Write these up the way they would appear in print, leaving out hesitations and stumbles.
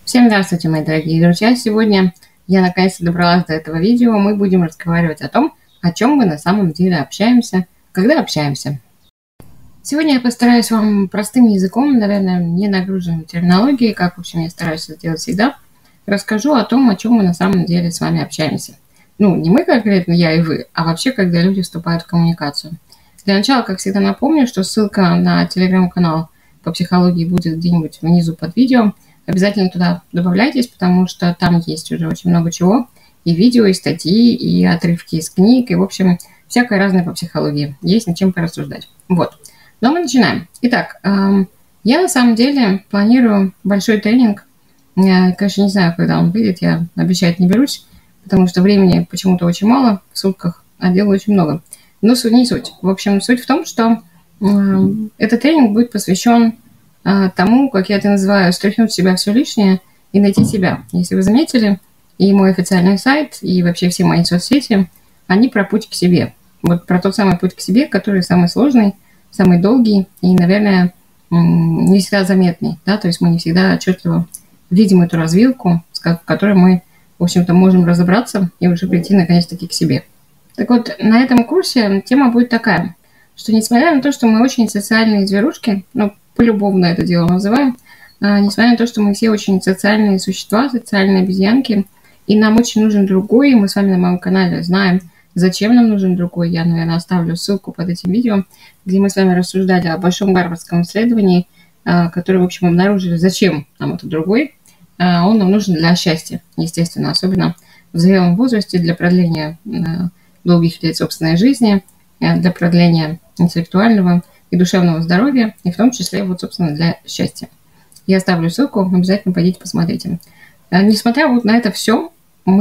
Всем здравствуйте, мои дорогие друзья! Сегодня я наконец-то добралась до этого видео. Мы будем разговаривать о том, о чем мы на самом деле общаемся, когда общаемся. Сегодня я постараюсь вам простым языком, наверное, не нагруженной терминологией, как, в общем, я стараюсь это делать всегда, расскажу о том, о чем мы на самом деле с вами общаемся. Ну, не мы конкретно, я и вы, а вообще, когда люди вступают в коммуникацию. Для начала, как всегда, напомню, что ссылка на телеграм-канал по психологии будет где-нибудь внизу под видео. Обязательно туда добавляйтесь, потому что там есть уже очень много чего. И видео, и статьи, и отрывки из книг, и, в общем, всякое разное по психологии. Есть над чем порассуждать. Вот. Но мы начинаем. Итак, я на самом деле планирую большой тренинг. Я, конечно, не знаю, когда он выйдет, я обещать не берусь, потому что времени почему-то очень мало в сутках, а дела очень много. Но суть не суть. В общем, суть в том, что этот тренинг будет посвящен тому, как я это называю, стряхнуть в себя все лишнее и найти себя. Если вы заметили, и мой официальный сайт, и вообще все мои соцсети, они про путь к себе. Вот про тот самый путь к себе, который самый сложный, самый долгий и, наверное, не всегда заметный. Да? То есть мы не всегда отчетливо видим эту развилку, в которой мы, в общем-то, можем разобраться и уже прийти, наконец-таки, к себе. Так вот, на этом курсе тема будет такая, что несмотря на то, что мы очень социальные зверушки, ну, полюбовно это дело называем, несмотря на то, что мы все очень социальные существа, социальные обезьянки, и нам очень нужен другой, и мы с вами на моем канале знаем, зачем нам нужен другой. Я, наверное, оставлю ссылку под этим видео, где мы с вами рассуждали о большом гарвардском исследовании, которое, в общем, обнаружили, зачем нам этот другой. Он нам нужен для счастья, естественно, особенно в зрелом возрасте, для продления долгих лет собственной жизни, для продления интеллектуального и душевного здоровья, и в том числе, вот, собственно, для счастья. Я оставлю ссылку, обязательно пойдите посмотрите. Несмотря вот на это все,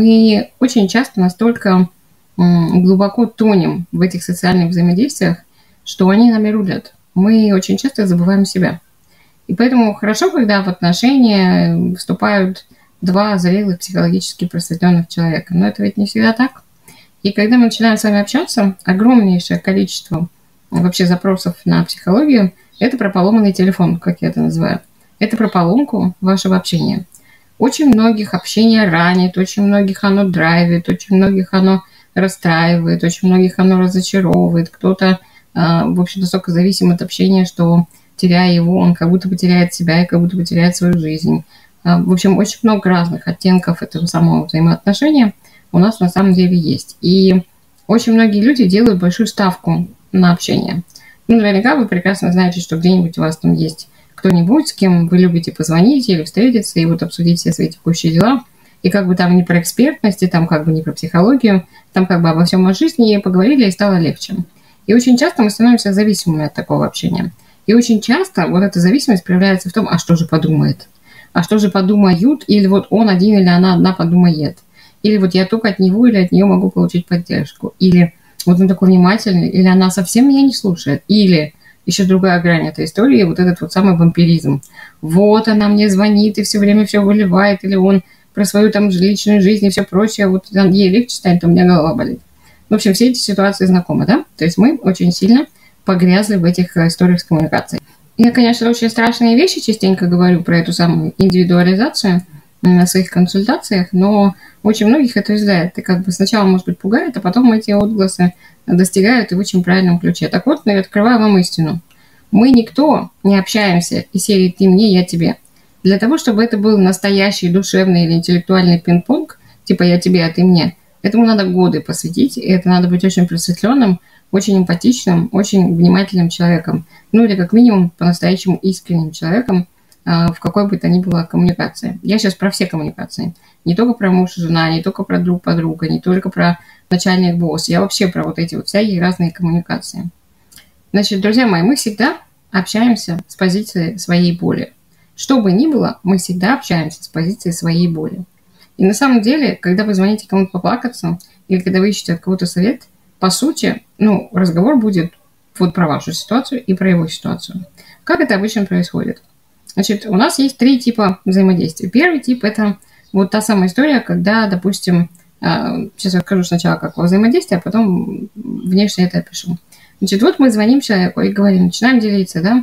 мы очень часто настолько глубоко тонем в этих социальных взаимодействиях, что они нами рулят. Мы очень часто забываем себя. И поэтому хорошо, когда в отношения вступают два зрелых психологически просветленных человека. Но это ведь не всегда так. И когда мы начинаем с вами общаться, огромнейшее количество вообще запросов на психологию – это про поломанный телефон, как я это называю. Это про поломку вашего общения. Очень многих общение ранит, очень многих оно драйвит, очень многих оно расстраивает, очень многих оно разочаровывает. Кто-то, в общем-то, столько зависим от общения, что, теряя его, он как будто бы теряет себя и как будто бы теряет свою жизнь. В общем, очень много разных оттенков этого самого взаимоотношения у нас на самом деле есть. И очень многие люди делают большую ставку на общение. Ну, наверняка вы прекрасно знаете, что где-нибудь у вас там есть кто-нибудь, с кем вы любите позвонить или встретиться и вот обсудить все свои текущие дела. И как бы там не про экспертность, и там как бы не про психологию, там как бы обо всем о жизни поговорили, и стало легче. И очень часто мы становимся зависимыми от такого общения. И очень часто вот эта зависимость проявляется в том, а что же подумает? А что же подумают? Или вот он один или она одна подумает? Или вот я только от него или от нее могу получить поддержку? Или вот он такой внимательный, или она совсем меня не слушает? Или еще другая грань этой истории, вот этот вот самый вампиризм. Вот она мне звонит и все время все выливает, или он про свою там личную жизнь и все прочее, вот ей легче станет, а у меня голова болит. В общем, все эти ситуации знакомы, да? То есть мы очень сильно погрязли в этих историях с коммуникацией. Я, конечно, очень страшные вещи частенько говорю про эту самую индивидуализацию на своих консультациях, но очень многих это уязвляет. И как бы сначала, может быть, пугает, а потом эти отгласы достигают и в очень правильном ключе. Так вот, я открываю вам истину. Мы никто не общаемся из серии «ты мне, я тебе». Для того, чтобы это был настоящий душевный или интеллектуальный пинг-понг, типа «я тебе, а ты мне», этому надо годы посвятить, и это надо быть очень просветленным, очень эмпатичным, очень внимательным человеком. Ну или как минимум по-настоящему искренним человеком, в какой бы то ни было коммуникации. Я сейчас про все коммуникации. Не только про муж и жена, не только про друг-подруга, не только про начальник-босс. Я вообще про вот эти вот всякие разные коммуникации. Значит, друзья мои, мы всегда общаемся с позиции своей боли. Что бы ни было, мы всегда общаемся с позиции своей боли. И на самом деле, когда вы звоните кому-то поплакаться, или когда вы ищете от кого-то совет, по сути, разговор будет вот про вашу ситуацию и про его ситуацию. Как это обычно происходит? Значит, у нас есть 3 типа взаимодействия. Первый тип – это вот та самая история, когда, допустим, сейчас я расскажу сначала, как взаимодействие, а потом внешне это опишу. Значит, вот мы звоним человеку и говорим, начинаем делиться, да,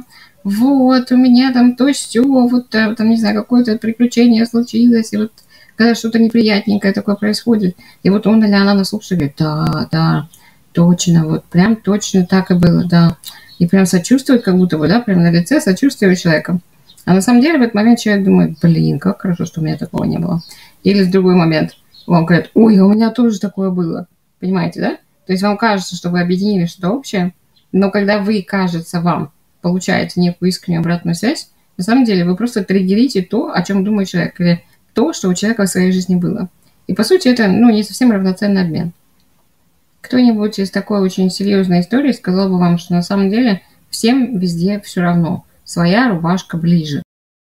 вот, у меня там то сё, вот там, не знаю, какое-то приключение случилось, и вот когда что-то неприятненькое такое происходит, и вот он или она нас слушает, говорит, да, да, точно, вот прям точно так и было, да. И прям сочувствует, как будто бы, да, прям на лице сочувствие у человека. А на самом деле в этот момент человек думает, блин, как хорошо, что у меня такого не было. Или в другой момент вам говорят, ой, у меня тоже такое было. Понимаете, да? То есть вам кажется, что вы объединили что-то общее, но когда вы, кажется, вам получаете некую искреннюю обратную связь, на самом деле вы просто триггерите то, о чем думает человек, или то, что у человека в своей жизни было. И по сути это, не совсем равноценный обмен. Кто-нибудь из такой очень серьезной истории сказал бы вам, что на самом деле всем везде все равно. Своя рубашка ближе.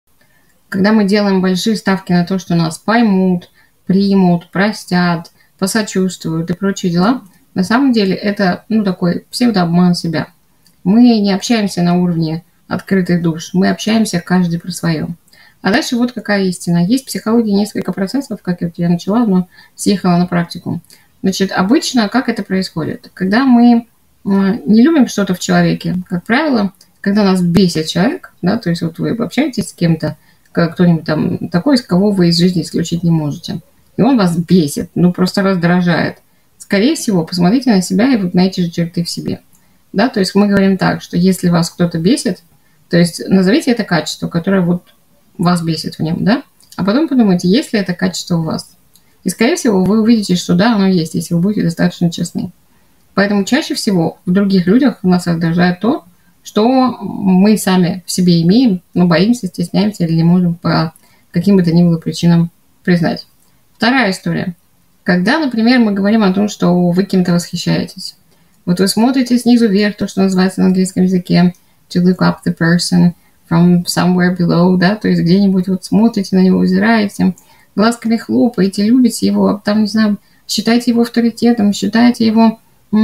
Когда мы делаем большие ставки на то, что нас поймут, примут, простят, посочувствуют и прочие дела, на самом деле это, такой псевдообман себя. Мы не общаемся на уровне открытых душ, мы общаемся каждый про свое. А дальше вот какая истина. Есть в психологии несколько процессов, как я начала, но съехала на практику. Значит, обычно как это происходит? Когда мы не любим что-то в человеке, как правило, когда нас бесит человек, да, то есть вот вы общаетесь с кем-то, кто-нибудь там такой, из кого вы из жизни исключить не можете, и он вас бесит, просто раздражает. Скорее всего, посмотрите на себя и вот на эти же черты в себе. Да, то есть мы говорим так, что если вас кто-то бесит, то есть назовите это качество, которое вот вас бесит в нем, да, а потом подумайте, есть ли это качество у вас. И, скорее всего, вы увидите, что да, оно есть, если вы будете достаточно честны. Поэтому чаще всего в других людях нас раздражает то, что мы сами в себе имеем, но боимся, стесняемся или не можем по каким бы то ни было причинам признать. Вторая история. Когда, например, мы говорим о том, что вы кем-то восхищаетесь. Вот вы смотрите снизу вверх, то, что называется на английском языке to look up the person from somewhere below, да, то есть где-нибудь вот смотрите на него, взираете, глазками хлопаете, любите его, там, не знаю, считаете его авторитетом, считаете его,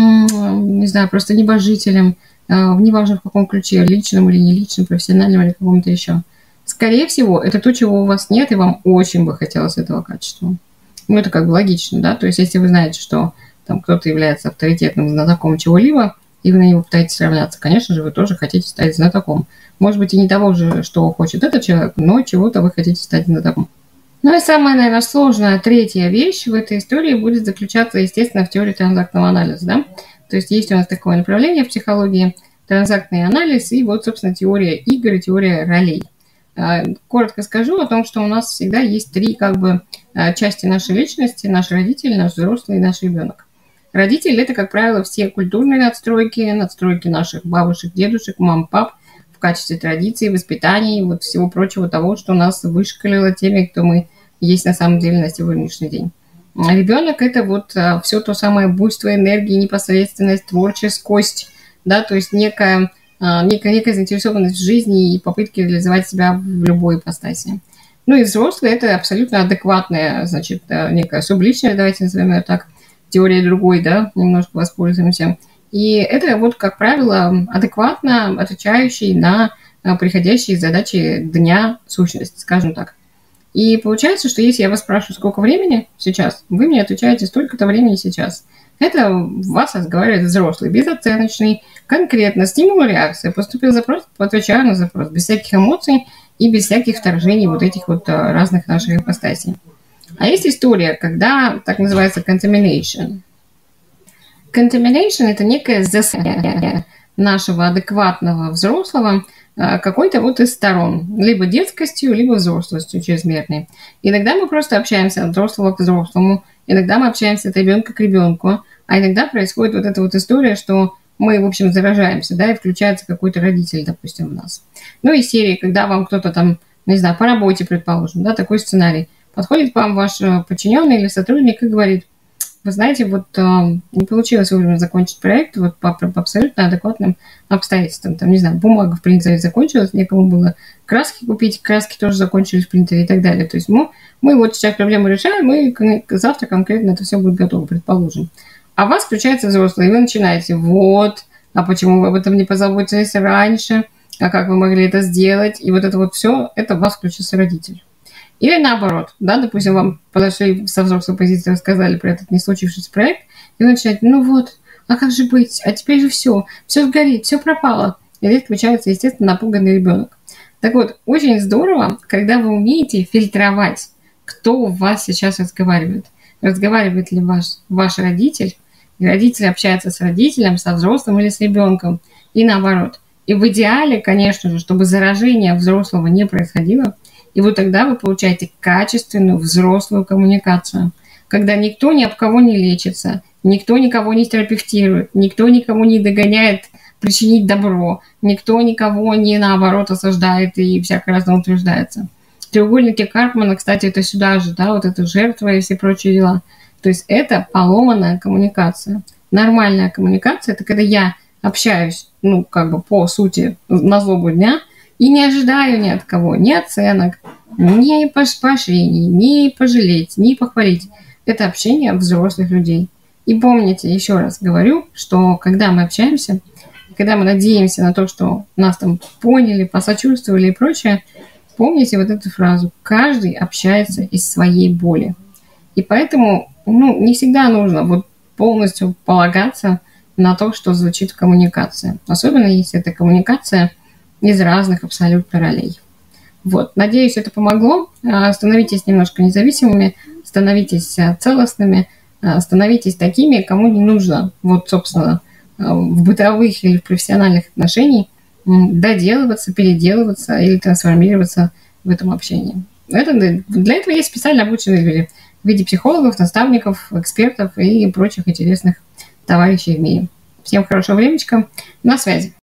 не знаю, просто небожителем, неважно в каком ключе, личном или не личном, профессиональном или каком-то еще. Скорее всего, это то, чего у вас нет, и вам очень бы хотелось этого качества. Это как бы логично, да, то есть если вы знаете, что там кто-то является авторитетным знатоком чего-либо, и вы на него пытаетесь равняться, конечно же, вы тоже хотите стать знатоком. Может быть, и не того же, что хочет этот человек, но чего-то вы хотите стать знатоком. Ну и самая, наверное, сложная третья вещь в этой истории будет заключаться, естественно, в теории транзактного анализа, да. То есть есть у нас такое направление в психологии, транзактный анализ, и вот, собственно, теория игр и теория ролей. Коротко скажу о том, что у нас всегда есть три части нашей личности: наш родитель, наш взрослый и наш ребенок. Родители – это, как правило, все культурные надстройки наших бабушек, дедушек, мам, пап в качестве традиций, воспитаний, вот всего прочего того, что нас вышкалило теми, кто мы есть на самом деле на сегодняшний день. Ребенок – это вот все то самое буйство энергии, непосредственность, творческость, да, то есть некая заинтересованность в жизни и попытки реализовать себя в любой ипостаси. Ну и взрослый – это абсолютно адекватная, значит, некая субличность, давайте назовем ее так, теория другой, да, немножко воспользуемся. И это вот, как правило, адекватно отвечающий на приходящие задачи дня сущность, скажем так. И получается, что если я вас спрашиваю, сколько времени сейчас, вы мне отвечаете столько-то времени сейчас. Это вас разговаривает взрослый, безоценочный, конкретно, стимул-реакция. Поступил запрос, отвечаю на запрос, без всяких эмоций и без всяких вторжений вот этих вот разных наших ипостасей. А есть история, когда так называется contamination. Contamination – это некое засорение нашего адекватного взрослого какой-то вот из сторон. Либо детскостью, либо взрослостью чрезмерной. Иногда мы просто общаемся от взрослого к взрослому, иногда мы общаемся от ребенка к ребенку, а иногда происходит вот эта вот история, что мы, в общем, заражаемся, да, и включается какой-то родитель, допустим, в нас. Ну и серии, когда вам кто-то там, не знаю, по работе, предположим, да, такой сценарий. Подходит к вам ваш подчиненный или сотрудник и говорит: вы знаете, вот не получилось вовремя закончить проект вот по абсолютно адекватным обстоятельствам. Там, не знаю, бумага в принтере закончилась, некому было краски купить, краски тоже закончились в принтере и так далее. То есть мы вот сейчас проблему решаем, и завтра конкретно это все будет готово, предположим. А у вас включается взрослый, и вы начинаете: вот, а почему вы об этом не позаботились раньше, а как вы могли это сделать? И вот это вот все, это в вас включился родитель. Или наоборот, да, допустим, вам подошли со взрослой позиции, рассказали про этот не случившийся проект, и вы начинаете: ну вот, а как же быть, а теперь же все сгорит, все пропало. и здесь получается, естественно, напуганный ребенок. Так вот, очень здорово, когда вы умеете фильтровать, кто у вас сейчас разговаривает. Разговаривает ли ваш родитель, и родитель общается с родителем, со взрослым или с ребенком, и наоборот. И в идеале, конечно же, чтобы заражение взрослого не происходило, и вот тогда вы получаете качественную взрослую коммуникацию, когда никто ни об кого не лечится, никто никого не терапевтирует, никто никому не догоняет причинить добро, никто никого не наоборот осаждает и всякое разное утверждается. Треугольники Карпмана, кстати, это сюда же, да, вот это жертва и все прочие дела. То есть это поломанная коммуникация. Нормальная коммуникация – это когда я общаюсь, ну, как бы по сути, на злобу дня, и не ожидаю ни от кого, ни оценок, ни поощрений, ни пожалеть, ни похвалить. Это общение взрослых людей. И помните, еще раз говорю, что когда мы общаемся, когда мы надеемся на то, что нас там поняли, посочувствовали и прочее, помните вот эту фразу: каждый общается из своей боли. И поэтому, не всегда нужно вот полностью полагаться на то, что звучит в коммуникации. Особенно, если это коммуникация из разных абсолютно ролей. Вот, надеюсь, это помогло. Становитесь немножко независимыми, становитесь целостными, становитесь такими, кому не нужно, вот, собственно, в бытовых или в профессиональных отношениях доделываться, переделываться или трансформироваться в этом общении. Для этого есть специально обученные люди в виде психологов, наставников, экспертов и прочих интересных товарищей в мире. Всем хорошего времечка. На связи.